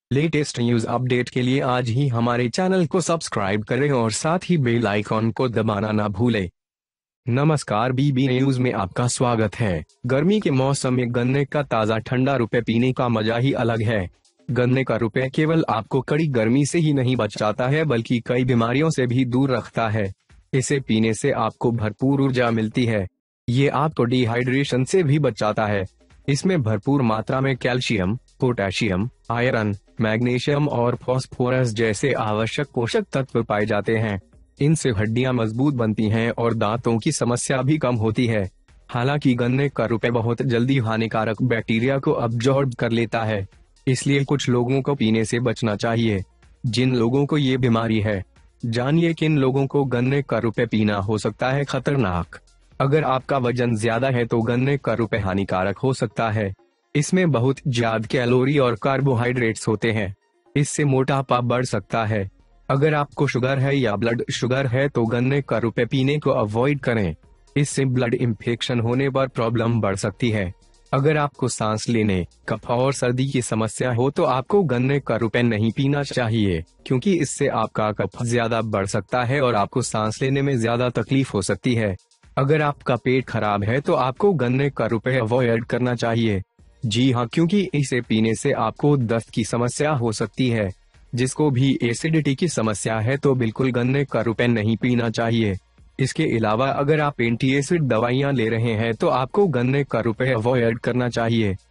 Latest news update के लिए आज ही हमारे चैनल को सब्सक्राइब करें और साथ ही बेल आइकॉन को दबाना ना भूलें। नमस्कार, बीबी न्यूज में आपका स्वागत है। गर्मी के मौसम में गन्ने का ताज़ा ठंडा रुपए पीने का मजा ही अलग है। गन्ने का रुपए केवल आपको कड़ी गर्मी से ही नहीं बचाता है बल्कि कई बीमारियों से भी दूर रखता है। इसे पीने से आपको भरपूर ऊर्जा मिलती है। ये आपको डिहाइड्रेशन से भी बचाता है। इसमें भरपूर मात्रा में कैल्शियम, पोटेशियम, आयरन, मैग्नीशियम और फॉस्फोरस जैसे आवश्यक पोषक तत्व पाए जाते हैं। इनसे हड्डियां मजबूत बनती हैं और दांतों की समस्या भी कम होती है। हालांकि गन्ने का रुपए बहुत जल्दी हानिकारक बैक्टीरिया को अब्जॉर्ब कर लेता है, इसलिए कुछ लोगों को पीने से बचना चाहिए। जिन लोगों को ये बीमारी है, जानिए किन लोगों को गन्ने का रुपए पीना हो सकता है खतरनाक। अगर आपका वजन ज्यादा है तो गन्ने का रुपए हानिकारक हो सकता है। इसमें बहुत ज्यादा कैलोरी और कार्बोहाइड्रेट्स होते हैं। इससे मोटापा बढ़ सकता है। अगर आपको शुगर है या ब्लड शुगर है तो गन्ने का रुपए पीने को अवॉइड करें। इससे ब्लड इंफेक्शन होने पर प्रॉब्लम बढ़ सकती है। अगर आपको सांस लेने, कफ और सर्दी की समस्या हो तो आपको गन्ने का रुपए नहीं पीना चाहिए, क्योंकि इससे आपका कफ ज्यादा बढ़ सकता है और आपको सांस लेने में ज्यादा तकलीफ हो सकती है। अगर आपका पेट खराब है तो आपको गन्ने का रुपए अवॉइड करना चाहिए। जी हाँ, क्योंकि इसे पीने से आपको दस्त की समस्या हो सकती है। जिसको भी एसिडिटी की समस्या है तो बिल्कुल गन्ने का रुपए नहीं पीना चाहिए। इसके अलावा अगर आप एंटी एसिड दवाइयाँ ले रहे हैं तो आपको गन्ने का रुपए अवॉइड करना चाहिए।